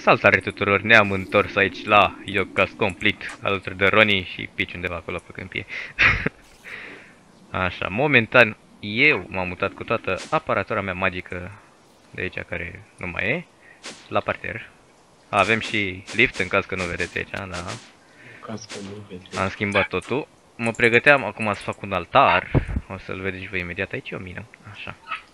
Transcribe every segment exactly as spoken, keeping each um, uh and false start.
Salutare tuturor, ne-am întors aici la Yogcast Complete, alături de Roni și Pici undeva acolo pe câmpie. Așa, momentan eu m-am mutat cu toată aparatura mea magică de aici, care nu mai e, la parter. Avem și lift în caz că nu vedeți aici, da. În caz că nu vedeți. Am schimbat totul. Mă pregăteam acum să fac un altar, o să-l vedeți și voi imediat aici, o mină, așa.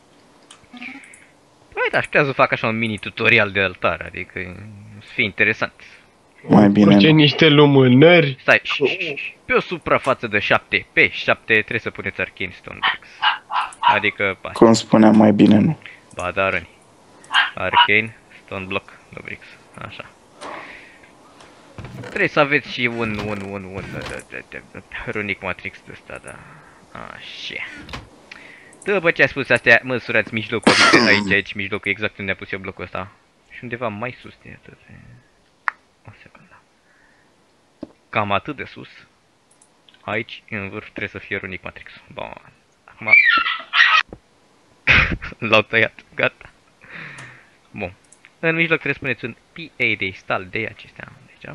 Uite, aș putea să fac așa un mini tutorial de altar, adică să fie interesant. Mai bine Face nu. niște lumânări. Stai, pe o suprafață de șapte pe șapte trebuie să puneți Arcane Stone Bricks. Adică, așa. Cum spuneam, mai bine nu. Ba da, Răni. Arcane Stone Block de Bricks, așa. Trebuie să aveți și un, un, un, un, Runic Matrix de ăsta, da. Așa. După ce a spus astea, măsurați mijlocul, adică aici, aici, mijlocul, exact unde a pus eu blocul ăsta. Și undeva mai sus de atât. O secundă. Cam atât de sus. Aici, în vârf, trebuie să fie Runic Matrix. Bun. Acum... L-au tăiat. Gata. Bun. În mijloc trebuie să puneți un P A de install de acestea. Deci,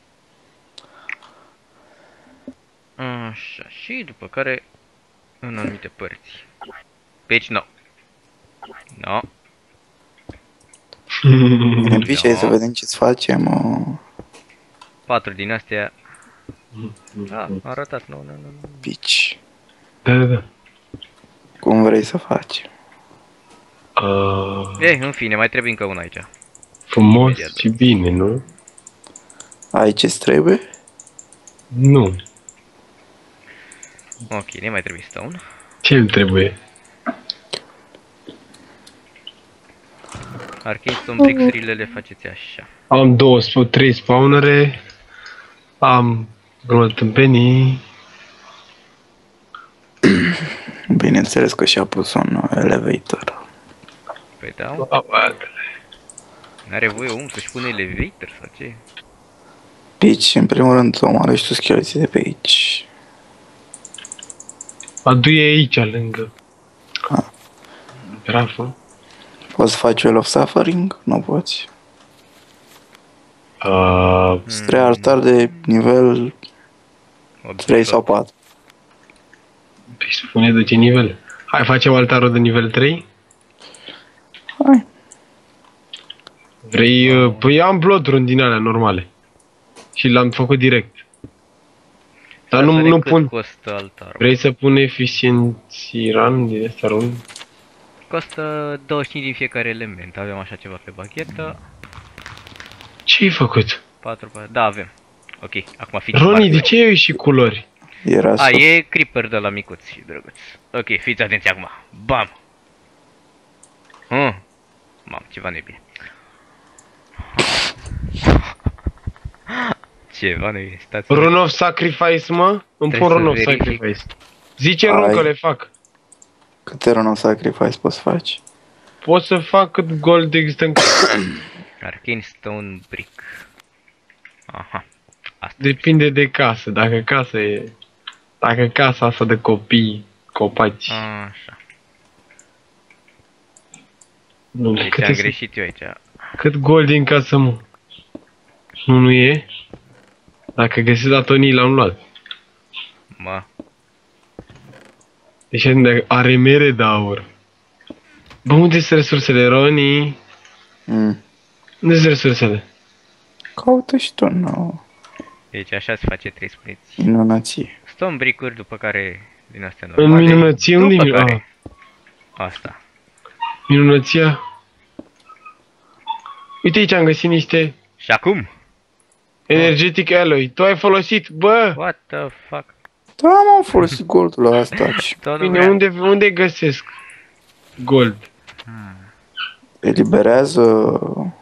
așa. Și după care, în anumite părți. Pe aici, nu. No. Ne duce să vedem ce-ți facem. Uh, Patru din astea. Ah, a arătat, nu, nu, nu. pici. Da, da, da. Cum vrei să faci? Uh, Ei, în fine, mai trebuie încă una aici. frumos Imediat. și bine, nu? Ai ce-ți trebuie? Nu. Ok, ne mai trebuie stone. Ce îmi trebuie? Arcane Stone Bricks-urile le faceți așa. Am două, sp- trei spawnere. Am vreo tâmpenii. Bineînțeles că și-a pus un uh, elevator. Păi da, Abatele. n-are voie omul să-și pune elevator sau ce? Pici, în primul rând, omoară și tu scheleții de pe aici. Adu-i aici, lângă. Ah. Bravo. Poți să faci Well of Suffering? Nu poți. Uh, Spre altar de nivel trei sau patru. Păi spune de ce nivel. Hai, facem altarul de nivel trei? Hai. Vrei... Uh, păi am bloodrun din alea normale. Și l-am făcut direct. Dar nu, nu pun... Costă altarul? Vrei să pun eficiency run din asta run? Costă douăzeci și cinci din fiecare element. Avem așa ceva pe baghetă. Ce-ai făcut? patru, patru, da, avem. Ok, acum fiți Roni, mari. de ce ai și culori? Era A, sus. e creeper de la micuț și drăguț. Ok, fiți atenți acum. Bam! Hmm. Mam, ceva nebine. Ceva nebine, stați. Run of Sacrifice, mă? Îmi Trebuie pun Run să of verific. Sacrifice. Zice Run Ai. că le fac. Câte Run of Sacrifice poți să faci? Pot să fac cât gold există în... Arcane Stone Brick. Aha. Asta. Depinde de casă. Dacă casa e... Dacă casa asta de copii, copaci... Așa. Nu, Deci cât, am e- greșit eu aici. cât gold e în casă, mă? Nu, nu e? Dacă găsesc datonii, l-am luat. Mă. Deci are mere de aur. Bă, unde sunt resursele, Roni? Mm. Unde sunt resursele? Caută și tu, nu. Deci așa se face, trebuie să spuneți. Minunăție. Stone brick-uri, după care din astea În normale. minunăție, unde după e? care... Ah, Asta. minunăția. Uite aici am găsit niște Și acum? energetic alloy. Tu ai folosit, bă! What the fuck? Da, m-am folosit goldul la asta. Tot Bine, unde, unde găsesc gold? Eliberează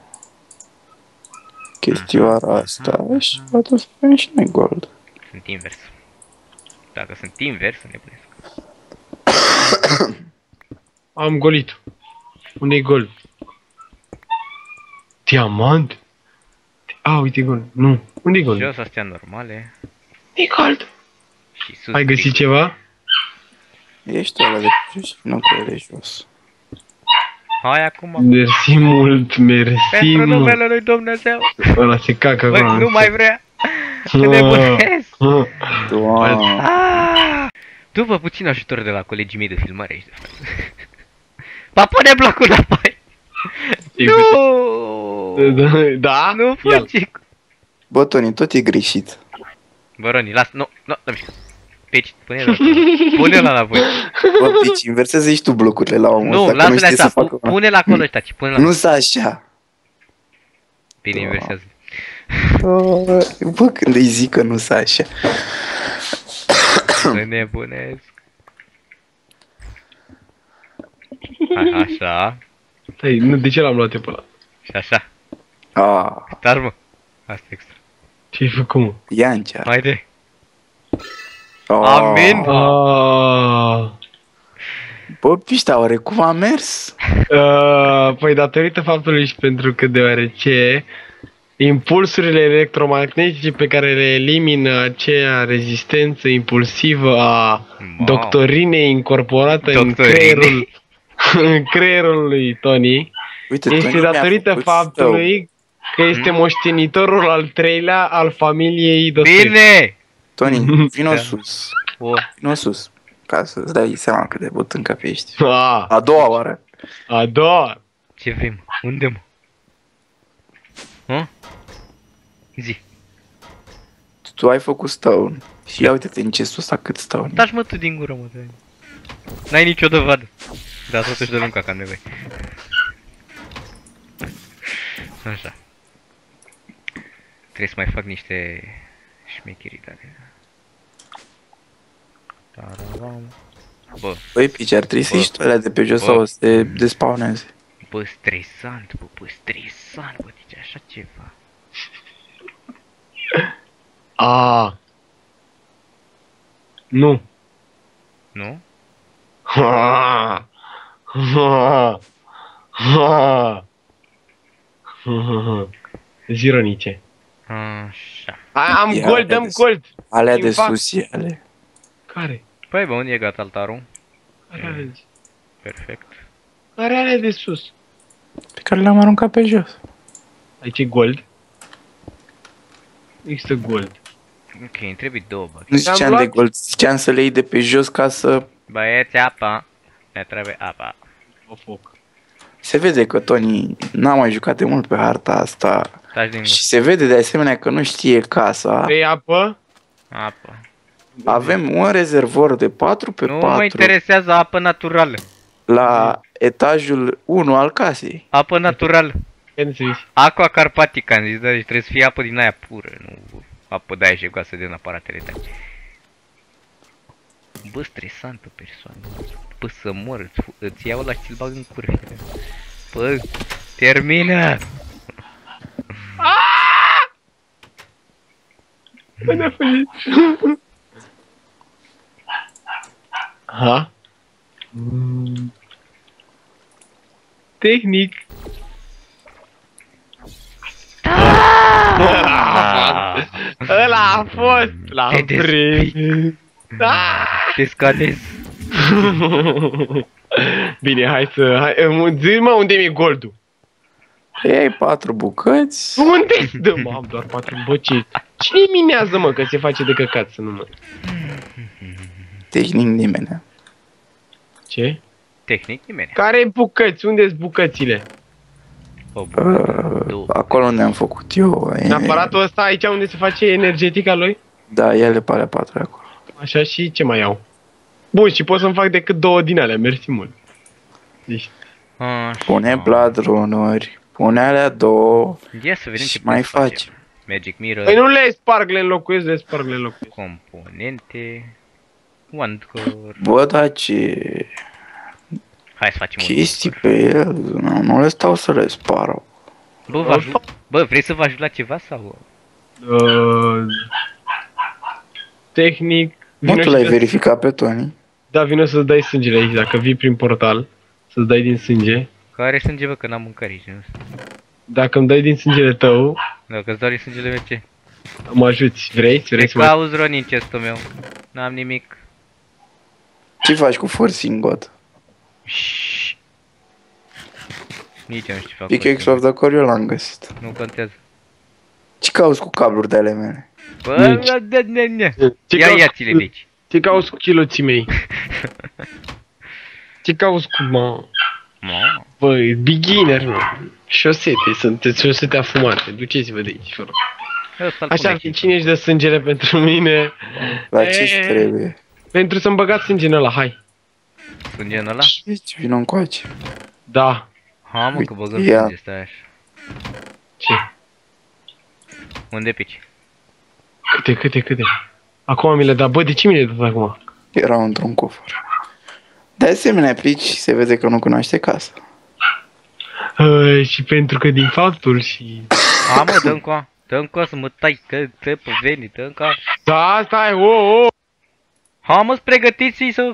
chestioara asta și poate să punem și noi gold. Sunt invers. Dacă sunt invers, să nebunesc. Am golit. Unde-i gold? Diamant? A, uite gold. Nu. Unde-i gold? Jos astea normale. E gold. Și sus. Ai găsit brick-uri. ceva? Ești ăla de jos și nu că de jos. Hai acum. Mersi mult, mersi Pentru mult. numele lui Dumnezeu. Ăla se cacă Băi, acolo. nu mai vrea. Că nebunesc. Doamne. Ah! După puțin ajutor de la colegii mei de filmare aici de față. Va pune blocul înapoi. Nu! Da? Nu Ia-l. fugi. Bă, Toni, tot e greșit. Bă, Roni, las, nu, nu, nu mișcă. Pe aici, pune-l. Pune-l înapoi. Bă, deci inversează și tu blocurile la omul Nu, ăsta, că lasă-le știe să așa, facă una. pune-l acolo ăștia, ci pune-l Nu s așa. Bine, inversează. Bă, când îi zic că nu s așa. Să nebunesc. A, așa. Stai, nu, de ce l-am luat eu pe ăla? Și așa. Ah, Star, mă. Asta e extra. Ce-ai făcut, mă? Iancea. Haide. Oh. Amin. Ah. Bă, pișta, oare cum a mers? Uh, păi datorită faptului și pentru că deoarece impulsurile electromagnetice pe care le elimină acea rezistență impulsivă a Wow. doctorinei incorporată în Doctorinei? creierul, în creierul lui Tony Uite, este Toni mi-a datorită făcut faptului că este moștenitorul al treilea al familiei Dostoevski. Bine! stău. Toni, vino Da. sus. O, Vino sus. Ca să-ți dai seama cât de bătâncă pe ești. Ah, A doua oară. a doua. ce vrei, mă? Unde, mă? Hă? Zi. Tu ai făcut stone. Și ia uite-te în chestul ăsta cât stone. Taci mă tu din gură, mă. dă-i. N-ai nicio dovadă. Dar totuși de lunga ca nevoie. Așa. Trebuie să mai fac niște șmecherii tare. Tararam. Bă, Băi, pici, ar trebui să Bă. ieși tu alea de pe jos Bă. sau să te despawneze. bă, stresant, bă, bă, stresant, bă, deci așa ceva. Ah. Nu. Nu? Ha. Ha. Ha. Zironice. Așa. Am Ia, gold, ia dăm de- gold. Alea de Impact. sus e ale. Care? Păi, bă, unde e gata altarul? Care ale? Perfect. Care ale de sus? Pe care le-am aruncat pe jos. Aici e gold. Există gold. Ok, îmi trebuie două, bă. Nu ziceam luat- de gold, ziceam să le iei de pe jos ca să... Băieți, apa. Ne trebuie apa. O foc. Se vede că Tony n-a mai jucat de mult pe harta asta. Taci din Și se vede de asemenea că nu știe casa. Vrei apă? apă. Avem un rezervor de patru pe Nu mă patru interesează apă naturală. la etajul unu al casei. Apă naturală. Ia să vezi. Aqua Carpatica, am zis, da, deci trebuie să fie apă din aia pură, nu apă de aia jegoasă din aparatele tale. Bă, stresantă persoană. Bă, să mor, îți, fu- îți iau la și ți-l bag în cură. Bă, termină! Bă, ne-a fugit. Ha? Mm. Tehnic. Ah! Ăla a fost la Te despic. prins. Ah! Te scadez. Bine, hai să... Hai, zi-mă unde mi-e goldul. Păi ai patru bucăți. Unde? Dă, mă, am doar patru băci. Cine minează, mă, că se face de căcat să nu mă... Tehnic nimeni. Ce? Tehnic, nimeni. Care bucăți? Unde-s bucățile? O, bă, Uh, două. acolo unde am făcut eu. În E, aparatul ăsta aici unde se face energetica lui? da, ele pe alea patru acolo. Așa, și ce mai au? Bun, și pot să-mi fac decât două din alea, mersi mult. Deci, Așa. Pune bladronuri. Pune alea două. Ia să vedem Și ce mai mai facem. faci. Magic Mirror. păi nu le sparg, le înlocuiesc, le sparg, le înlocuiesc. Componente. One core. Bă, da, ce Hai să facem un chestii core. pe el. Nu, nu le stau să le spară. Bă, vă ajut... Bă, vrei să vă ajut la ceva sau? Uh, tehnic... Nu vino tu și l-ai dă- verificat pe Tony? Da, vino să-ți dai sângele aici, dacă vii prin portal, să-ți dai din sânge. Care sânge, bă, că n-am mâncat aici, nu? Dacă îmi dai din sângele tău, Dacă îți dau din sângele meu, ce? mă ajuți. Vrei? Vrei Te să mă... cauzi, Ronin, chestul meu. N-am nimic. Ce faci cu forcing god? Shhh. Nici eu nu știu ce fac. Pickaxe of the Core eu l-am găsit. Nu contează. Ce cauți cu cabluri de ale mele? Bă, Nici. da, da, da, da. Ce Ia, cauți ia-ți-le cu- de aici. Ce cauți cu chiloții mei? Ce cauți cu, mă? Mă, Băi, beginner, mă. Șosete, sunteți șosete afumate. Duceți-vă de aici, vă rog. ăsta-l Așa, pune fi aici. cine își dă sângele pentru mine? La E, ce trebuie? Pentru să-mi băgați sânge în ăla, hai. Sânge ăla? Deci, vină încoace. Da. Ha, mă, că Uite, băgăm ia. sânge, stai așa. Ce? Unde pici? Câte, câte, câte? Acum mi le da. Bă, de ce mi le dat acum? Erau într-un cufăr. De asemenea, plici, se vede că nu cunoaște casa. Uh, și pentru că din faptul și... Ha, mă, dă încoa. Dă încoa să mă tai, că te pe veni, dă încoa. Da, stai, o, o. Ha, mă, pregătiți-i să...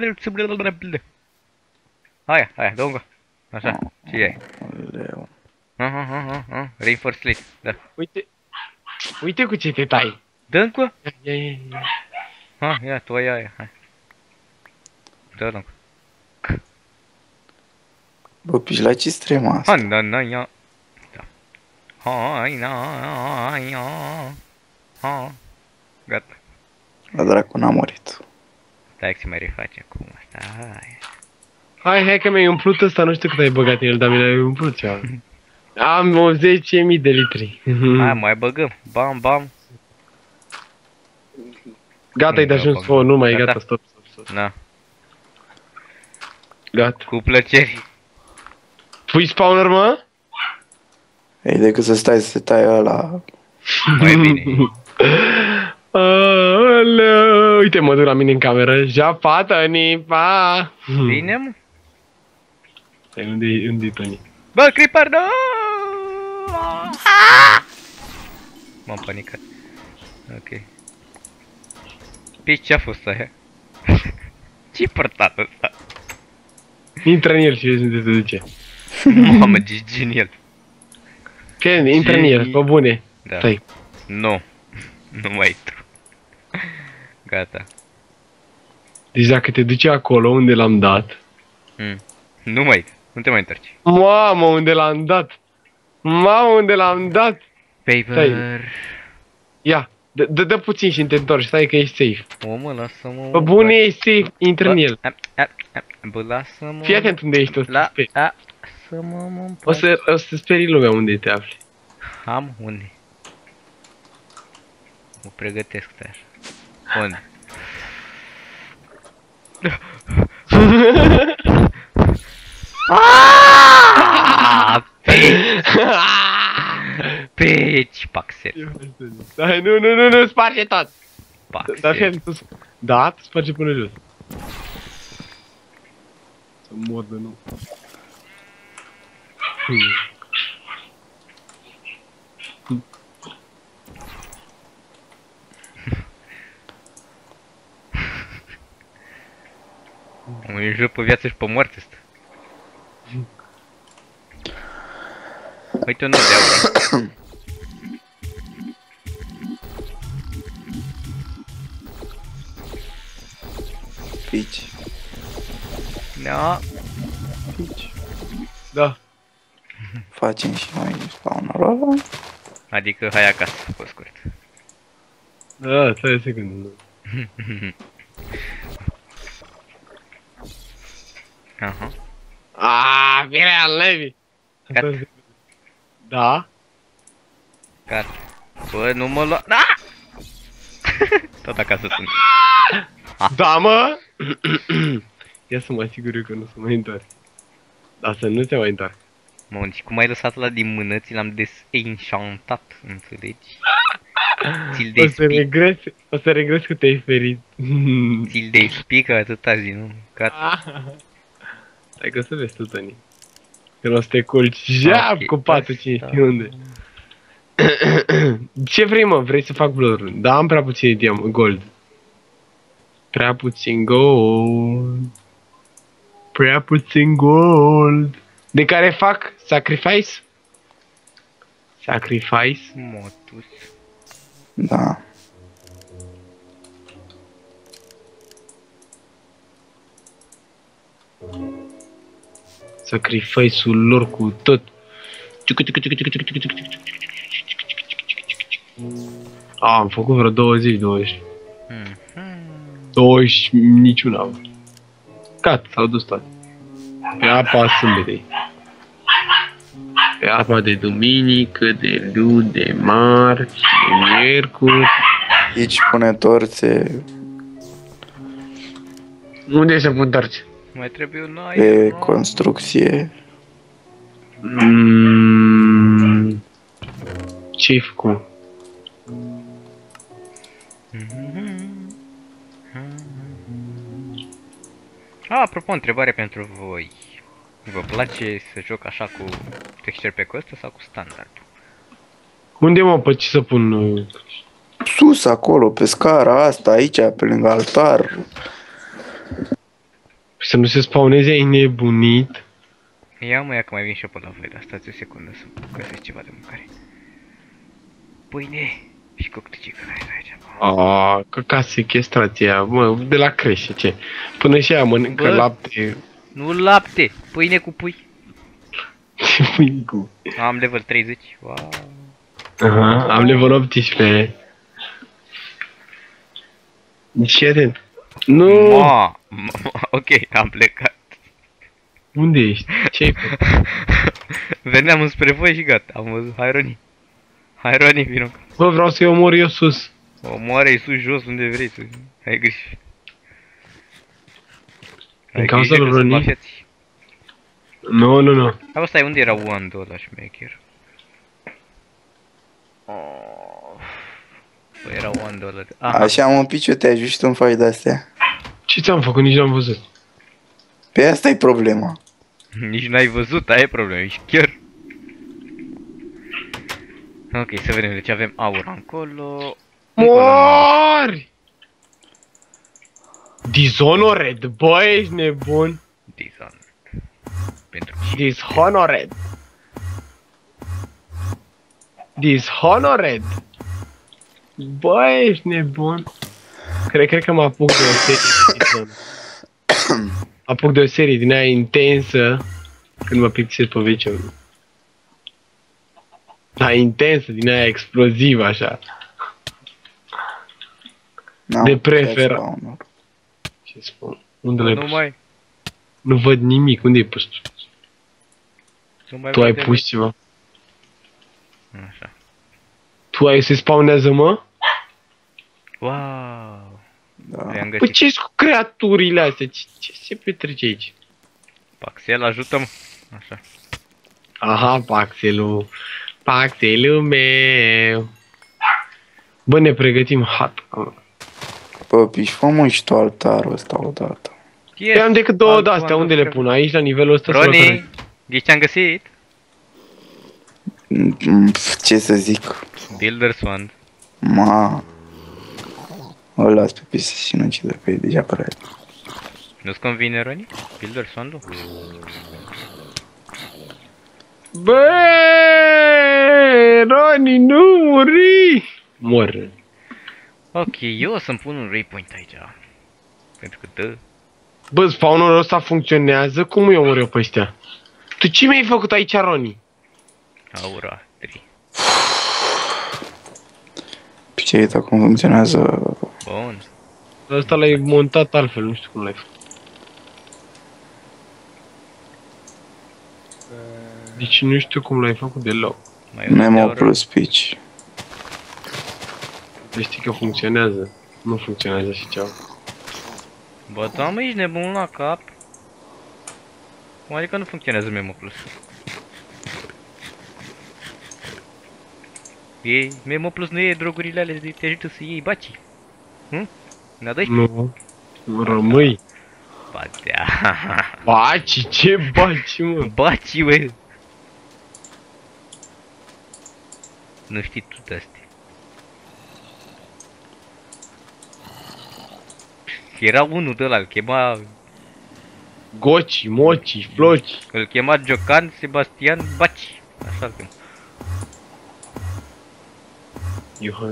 Aia, aia, dă încoa. Așa, ce e? Leu. Aha, aha, aha, reinforce slate, da. Uite. Uite cu ce te tai. Dă încoa. Ia, ia, ia. Ha, ia, tu ai aia, hai. Dă încoa. Bă, pici, la ce strema Ha, asta? na, na, ia. Da. Hai, na, hai, ia. Ha. Gata. La dracu n-a murit. Stai că se mai reface acum, stai. Hai, hai că mi-ai umplut ăsta, nu știu cât ai băgat în el, dar mi-ai umplut ceva. Am o zece mii de litri. Hai, mai băgăm. Bam, bam. Gata, ai de ajuns, Gata. oh, nu mai e, Gata. gata, stop, stop, stop. Na, Gata. cu plăcere. Pui spawner, mă? Ei, decât să stai să te tai ăla. Mai bine. Aoleu, uite, mă duc la mine în cameră. Japata, nipa. Bine, mă. Stai, unde e, unde e Tony? Bă, creeper, nu! M-am panicat. Ok. Pe ce-a fost aia? Ce-i părtat ăsta? Intră în el și vezi unde te duce. Mamă, ce genial. Ce? Intră în el, pe bune. Da. Stai. Nu. Nu mai intru. Gata. Deci dacă te duce acolo unde l-am dat. Mm. Nu mai, nu te mai întorci. Mamă, unde l-am dat. Mamă, unde l-am dat. Paper. Ia, dă- dă dă puțin și te întorci, stai că ești safe. Omă, lasă-mă. Pe bune ești safe, intră în el. A, a, a, Bă, lasă-mă. Fii atent unde ești, o să La, te speri. a, să-mă, mă, O să, o să sperii lumea unde te afli. Am unde? Mă pregătesc, stai așa. Unde? Aaaa! Peci! Peci, paxel. Stai, nu, nu, nu, nu, sparge tot. Dar fii Paxel. atent, tu sp- da, tu sparge până jos. Să mordă, nu. Hmm. Un joc pe viață și pe moarte ăsta. Uite un nod de aur. Pici. Da. Pici. Da. Facem și noi spawnerul ăla. Adică hai acasă, pe scurt. Da, stai o secundă. nu. Aha. Aaaa, vine al Levi. Gata. Da? Gata. Bă, nu mă lua... Da! Tot acasă sunt. Da, mă! Ia să mă asigur eu că nu se mai întoarce. Dar să nu se mai întoarce. Mă, și cum ai lăsat la din mână, ți l-am desenchantat, înțelegi? Ți-l O să despic, regres, o să regres că te-ai ferit. ți-l despică atâta zi, nu? Gata. Stai că o să vezi tu, Tony. Când o să te culci jap Ok, cu patul asta. cine știe unde. Ce vrei, mă? Vrei să fac blur? Da, am prea puțin diam gold. Prea puțin gold. Prea puțin gold. De care fac sacrifice? Sacrifice? Motus. Da. Sacrifice-ul lor cu tot. A, am făcut vreo douăzeci, douăzeci. douăzeci, niciuna. Gata, s-au dus toate. Pe apa sâmbetei. Pe apa de duminică, de luni, de marți, de miercuri. Aici pune torțe Unde se pun torțe? Mai trebuie un pe aer. construcție. Mm. Ce-ai făcut? Ah, apropo, întrebare pentru voi. Vă place să joc așa cu texturi pe costă sau cu standard? Unde mă, pe ce să pun? uh, Sus acolo, pe scara asta, aici, pe lângă altar. Să nu se spawneze, ai nebunit? Ia mă, ia că mai vin și eu pe la voi, dar stați o secundă să găsesc ceva de mâncare. Pâine și cocticică, hai aici. Aaa, că ca sechestrația, mă, de la creșe, ce? Până și ea mănâncă Bă. lapte. Nu lapte, pâine cu pui. Ce pui cu? Am level treizeci. Wow. Aha, am level optsprezece. Deci fii atent. Nu! Ma, ma, ok, am plecat. Unde ești? Ce-ai făcut? Veneam înspre voi și gata, am văzut. Hai Roni. Hai Roni, vino. Bă, vreau să-i omor eu sus. Omoare-i sus, jos, unde vrei să... Ai grijă. În Ai cauza grijă lui că sunt Roni? mafiați. Nu, nu, nu. Hai, stai, unde era wand-ul ăla șmecher? Oh. Bă, era wand-ul ăla. Aha. Așa, mă, piciu, te ajut și tu în faci de-astea. Ce ți-am făcut? Nici n-am văzut. Pe asta e problema. Nici n-ai văzut, aia e problema, ești chiar. Ok, să vedem, deci avem aur acolo. Mori! Dishonored, bă, ești nebun. Dishonored. Pentru ce? Dishonored. Dishonored. Bă, ești nebun. Cred, cred că mă apuc de o serie de Dishonored. Apuc de o serie din aia intensă când mă plictisez pe veciul. Da, intensă, din aia explozivă, așa. N-am De putea prefer- să unul. Ce spun? Unde l-ai Nu pus? mai, Nu văd nimic. Unde ai pus tu? nu mai Tu ai vedem. pus ceva? Așa. Tu ai se spawnează, mă? Wow. Da. Le-am Păi găsit. ce cu creaturile astea? Ce, ce se petrece aici? Paxel, ajută-mă. Așa. Aha, Paxelul. Paxelul meu. Bă, ne pregătim hat. Bă, piși, fă mă și tu altarul ăsta odată. Yes. Păi am decât două Alt de-astea, wand unde of le Craft. pun? Aici, la nivelul ăsta? sau la Roni, care? ghiși ce-am găsit? Mm, pf, Ce să zic? Builder's Wand. Ma. O las pe piste și nu cide pe ei, deja prea. Nu-ți convine, Roni? Builder's Wand-ul? Bă, Roni, nu muri! Mor. Ok, eu o să-mi pun un waypoint aici. Pentru că dă. Bă, spawnul ăsta funcționează? Cum îi omor eu pe ăștia? Tu ce mi-ai făcut aici, Roni? Aura trei. Pici, uita cum funcționează. Bun. Ăsta l-ai montat altfel, nu știu cum l-ai făcut. Deci nu știu cum l-ai făcut deloc. Mai e o de Memo aură. plus pitch. Deci știi că funcționează. Nu funcționează și ceva. Bă, da, mă, ești nebun la cap? Cum adică nu funcționează Memo Plus? E, Memo Plus nu e drogurile alea de te ajută să iei baci. Hm? Ne dai? Nu. Rămâi. Batea. Baci, ce baci, mă? Baci, bă. Nu știi tu de astea. Era unul de ăla, îl chema, Goci, moci, floci. îl chema Giocan Sebastian Baci. Așa îl chema. Iohan,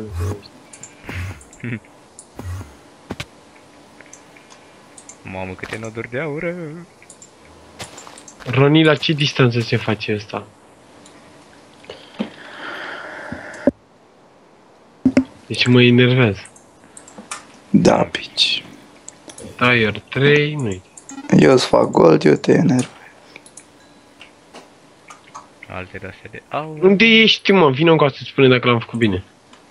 Mamă, câte noduri de aură. Roni, la ce distanță se face asta? Deci mă enervează. Da, pici. Tier trei, nu-i. Eu îți fac gold, eu te enervez. Alte de-astea de aur. Unde ești, mă? Vino încoa să-ți spune dacă l-am făcut bine.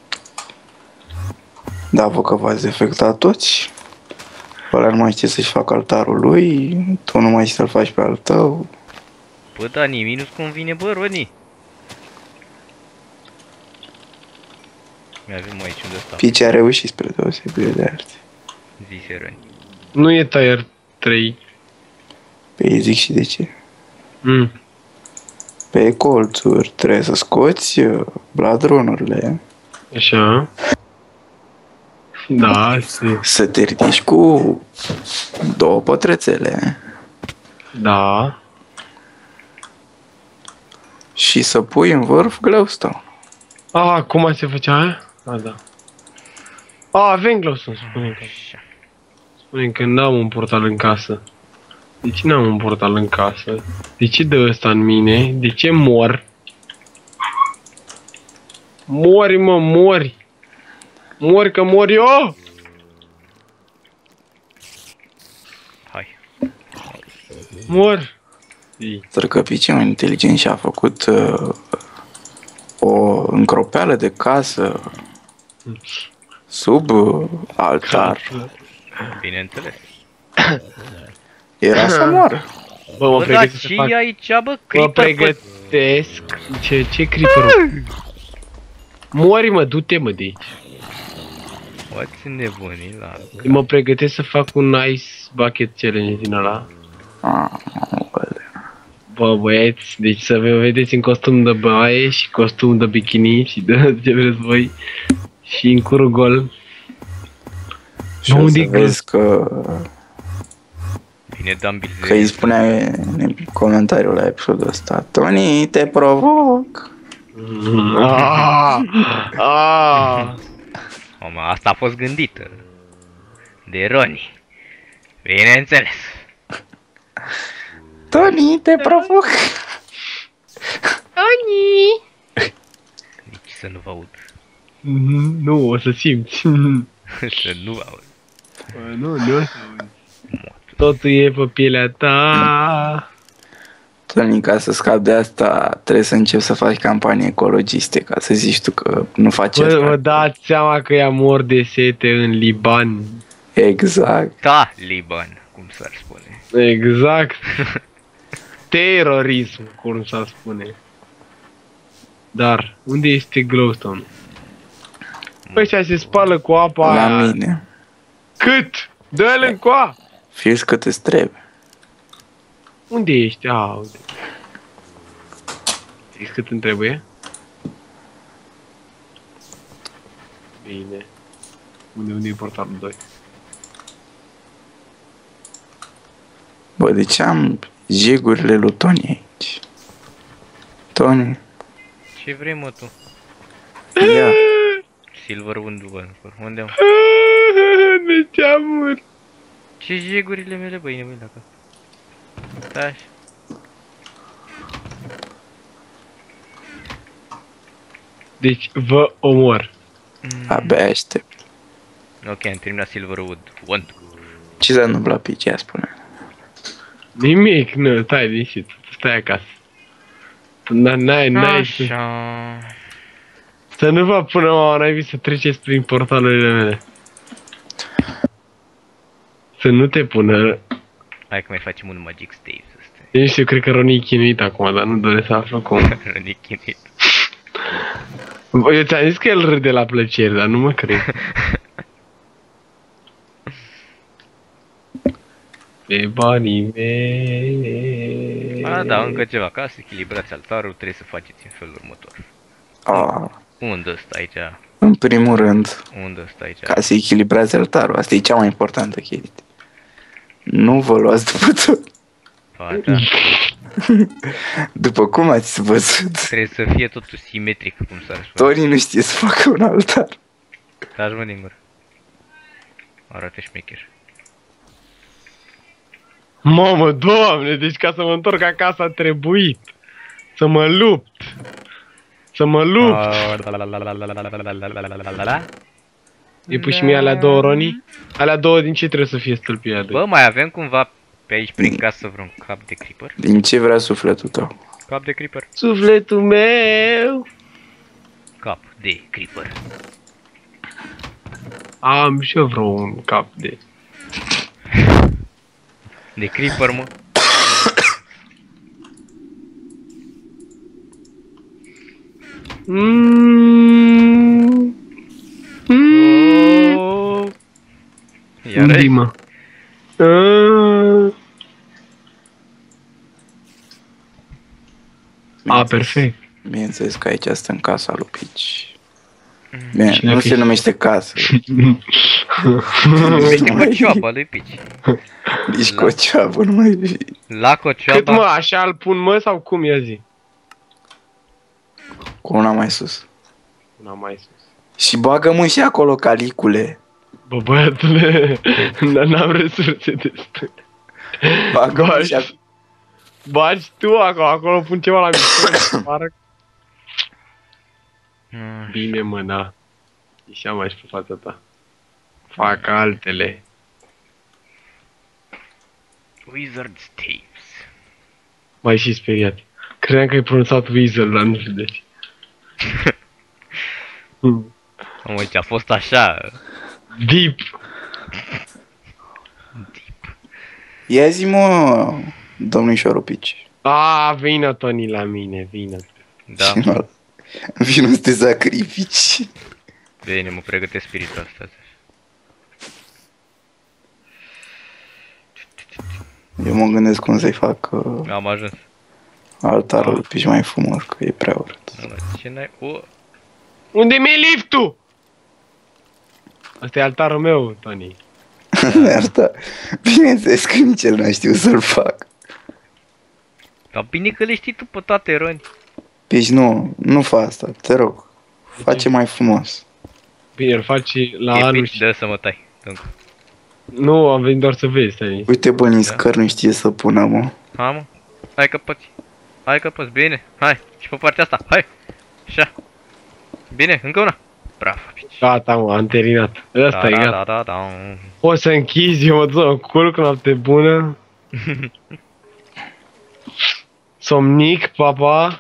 Da, vă că v-ați defectat toți. Ăla nu mai știe să-și facă altarul lui, tu nu mai știi să-l faci pe al tău. Bă, Dani, minus convine, bă, Roni. Mai avem aici unde stau. Pici a reușit spre deosebire de alții. Zise Roni. Nu e tier trei. Pe ei zic și de ce. Mm. Pe colțuri trebuie să scoți uh, bladronurile, Așa. Da, se... să te ridici cu două pătrățele Da. și să pui în vârf glowstone. A, cum se făcea aia? A, da. A, avem glowstone, spune că. Așa. Spune că n-am un portal în casă. De ce n-am un portal în casă? De ce dă ăsta în mine? De ce mor? Mori, mă, mori! Mori că mor eu! Hai. Mor! Doar că Pici e mai inteligent și a făcut uh, o încropeală de casă sub uh, altar. Bineînțeles. Era să moară. Bă, mă Bă, dar pregătesc să ce fac... e aici, bă? Mă Creeper, bă. pregătesc... Ce, ce creeper? Mori, mă, du-te, mă, de aici. Poți nebunii la... Mă pregătesc să fac un ice bucket challenge din ăla. Ah, bă. Bă, băieți, deci să vă vedeți în costum de baie și costum de bikini și de ce vreți voi. Și în curul gol. Și Nu, o unde să e vezi că, Vine Dumbil că îi spunea în comentariul la episodul ăsta: Tony, te provoc. Ah, ah. Mama, asta a fost gândită. De Roni. Bineînțeles. Tony, te provoc. Nici să nu vă aud. Mhm, nu, o să simți. Să nu vă aud. Bă, nu, nu o să auzi. Totul e pe pielea ta. Tony, ca să scapi de asta, trebuie să începi să faci campanii ecologiste, ca să zici tu că nu faci Bă, asta. vă dați seama că ea mor de sete în Liban. Exact. Da, Liban, cum s-ar spune. Exact. Terorism, cum s-ar spune. Dar, unde este glowstone? Păi ăștia se spală cu apa La aia. mine. Cât? Dă-l încoa! Fiți cât îți trebuie. Unde ești? A, unde? Zici cât îmi trebuie? Bine. Unde, unde e portalul doi? Bă, de ce am jigurile lui Tony aici? Tony, Ce vrei, mă, tu? ia. Silver unde, bă? Unde am? De ce amur? Ce jegurile mele, băi, nebuni dacă. Da, așa. Deci vă omor. Abia aștept. Ok, am terminat Silverwood. One. Ce s-a întâmplat pe ce spune? Nimic, nu, stai liniștit, stai acasă. N-ai, n-ai, n-ai, Așa. să nu vă pună mama naibii să treceți prin portalurile mele. Să nu te pună. Hai că mai facem un Magic Staves ăsta. Eu nu știu, cred că Roni e chinuit acum, dar nu doresc să aflu cum. Roni chinuit. Eu ți-am zis că el râde la plăcere, dar nu mă cred. Pe banii mei. A, da, încă ceva. Ca să echilibrați altarul, trebuie să faceți în felul următor. Ah, Unde stă aici? în primul rând, Unde stă aici? ca să echilibrați altarul, asta e cea mai importantă chestie. Nu vă luați după tot. Fata. După cum ați văzut, Trebuie să fie totul simetric, cum s-ar spune. Tony nu știe să facă un altar. Taci mă din gură. Arată șmecher. Mamă, doamne, deci ca să mă întorc acasă a trebuit să mă lupt. Să mă lupt. Îi pui și mie alea două, Roni? Alea două din ce trebuie să fie stâlpia de? Bă, mai avem cumva pe aici prin casă vreun cap de creeper? Din ce vrea sufletul tău? Cap de creeper. Sufletul meu. Cap de creeper. Am și eu vreo un cap de... De creeper, mă. Mm. Mm. Oh. Unde, Iarăși? mă? Ah. A, perfect. Bineînțeles că aici stă în casa lui Pici. Bine, Cine nu fi? se numește casă. Nici cocioaba lui Pici. Nici cocioabă nu mai fi. La Cât, cocioaba. mă, așa îl pun, mă, sau cum ia zi? Cu una mai sus. N-am mai sus. Și bagă-mă și acolo, calicule. Bă, băiatule, dar n-am resurse destule. Bagă-mă și Bagi, acolo. bagi tu acolo, acolo pun ceva la mișcare. Pară. Mm. Bine, mă, na. Ieșea mai și pe fața ta. Fac altele. Wizard's Tapes. Mai și speriat. Credeam că ai pronunțat Weasel, dar nu știu de ce. Hmm. Am uite, a fost așa. Deep. Ia zi, mă, domnișoară Pici. A, vină, Tony, la mine, vină. Da, Vino să te sacrifici. bine, mă pregătesc spiritual astăzi. Eu mă gândesc cum să-i fac uh, Am ajuns. altarul lui Pici mai frumos, că e prea urât. Mă, ce n-ai? O, Unde mi-e liftul? Asta e altarul meu, Tony. Asta, bineînțeles că nici el n-a știut să-l fac. dar bine că le știi tu pe toate, Roni. Pici, nu, nu fa asta, te rog. Face mai frumos. Bine, îl faci la E anul pici, și... dă să mă tai. Dă-mi. Nu, am venit doar să vezi, Tony. Uite, bă, nici Da. scăr nu știe să pună, mă. Ha, mă. Hai că poți. Hai că poți, bine. Hai, și pe partea asta, hai. Așa. Bine, încă una. Bravo, pici. Gata, mă, am terminat. Ăsta e da, gata. da, da, da. Poți să închizi, eu mă duc să culc, noapte bună. Somnic, papa.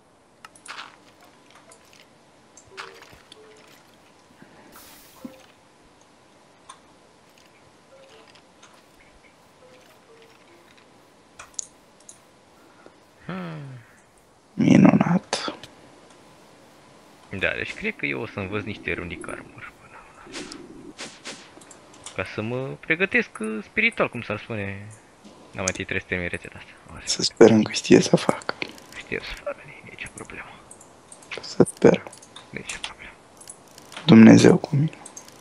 Minunat. Da, deci cred că eu o să învăț niște runic armor până la urmă. Ca să mă pregătesc uh, spiritual, cum s-ar spune. N-am mai trebuie să termin rețeta asta. Oare, Să sperăm că știe să facă. știu să facă, nici o problemă. Să sperăm. Nici o problemă. Dumnezeu cu mine.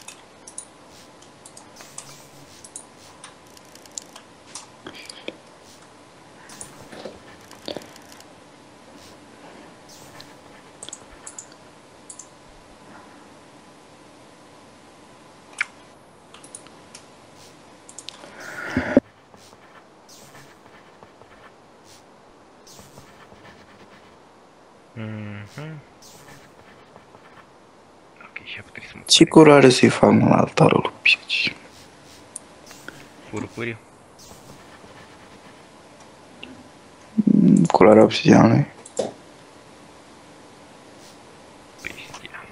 Mhm. Ok, și acum trebuie să mă Ce curare să-i fac mă, la altarul lui Pici? purpuriu. Culoarea obsidianului. Bestia.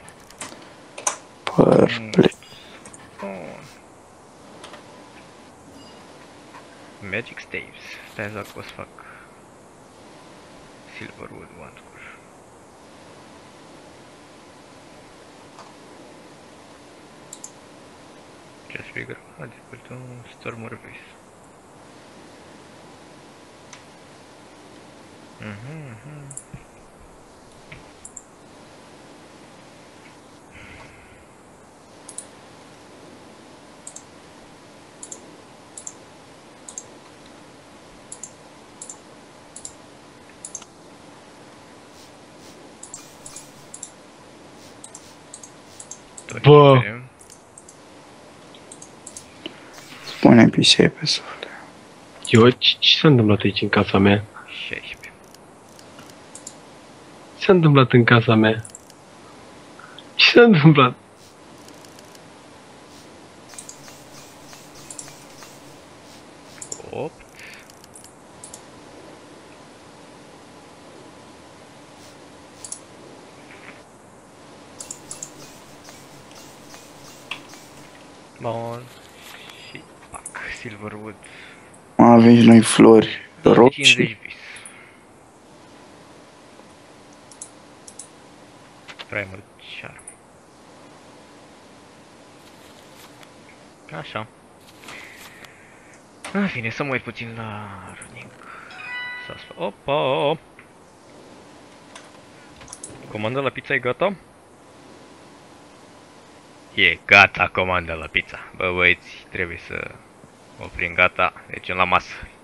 Purple. Oh. Magic staves. Stai să o să fac Silverwood wand-uri. Just figure out difficult to store more of this. Mhm, mhm. Bă. Spune Pici, ai pe suflet. Eu, ce, ce s-a întâmplat aici în casa mea? șaisprezece. Ce s-a întâmplat în casa mea? Ce s-a întâmplat? opt. Bun. Și pac, Silverwood. Avem și noi flori roșii. cincizeci vis. Primer charm. Așa. A, bine, să mă uit puțin la running. Opa! Comanda la pizza e gata? E gata comanda la pizza. Bă, băieți, trebuie să oprim gata. Deci la masă.